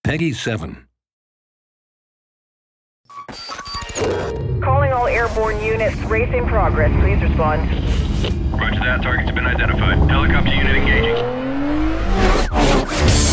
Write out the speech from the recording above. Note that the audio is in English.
Peggy 7. Calling all airborne units. Race in progress. Please respond. Roger that. Target's been identified. Helicopter unit engaging.